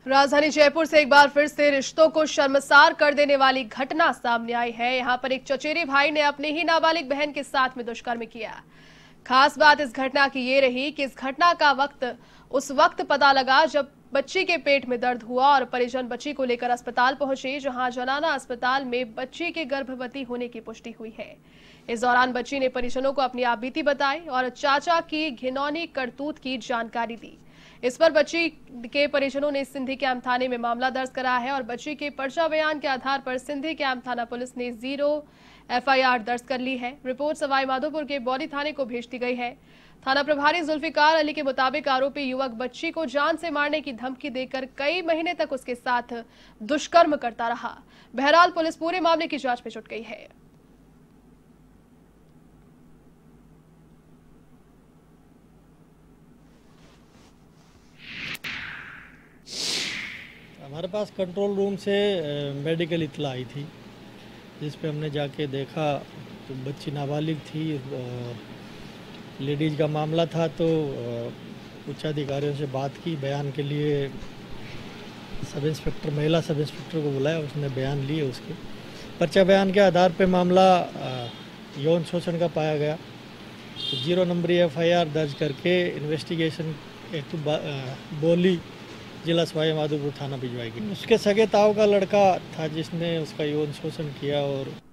राजधानी जयपुर से एक बार फिर से रिश्तों को शर्मसार कर देने वाली घटना सामने आई है। यहां पर एक चचेरे भाई ने अपनी ही नाबालिग बहन के साथ में दुष्कर्म किया। खास बात इस घटना की ये रही कि इस घटना का उस वक्त पता लगा जब बच्ची के पेट में दर्द हुआ और परिजन बच्ची को लेकर अस्पताल पहुंचे, जहां जनाना अस्पताल में बच्ची के गर्भवती होने की पुष्टि हुई है। इस दौरान बच्ची ने परिजनों को अपनी आपबीती बताई और चाचा की घिनौनी करतूत की जानकारी दी। इस पर बच्ची के परिजनों ने सिंधी कैंप थाने में मामला दर्ज करा है और बच्ची के पर्चा बयान के आधार पर सिंधी कैंप थाना पुलिस ने 0 एफआईआर दर्ज कर ली है। रिपोर्ट सवाई माधोपुर के बौली थाने को भेज दी गई है। थाना प्रभारी जुल्फिकार अली के मुताबिक आरोपी युवक बच्ची को जान से मारने की धमकी देकर कई महीने तक उसके साथ दुष्कर्म करता रहा। बहरहाल पुलिस पूरे मामले की जांच में जुट गई है। हमारे पास कंट्रोल रूम से मेडिकल इत्तला आई थी, जिस पे हमने जाके देखा तो बच्ची नाबालिग थी। लेडीज़ का मामला था तो उच्च अधिकारियों से बात की। बयान के लिए महिला सब इंस्पेक्टर को बुलाया, उसने बयान लिए। उसके पर्चा बयान के आधार पे मामला यौन शोषण का पाया गया। तो 0 नंबरी एफआईआर दर्ज करके इन्वेस्टिगेशन हेतु बोली जिला सवाई माधोपुर थाना भिजवाई गई। उसके सगे ताऊ का लड़का था जिसने उसका यौन शोषण किया और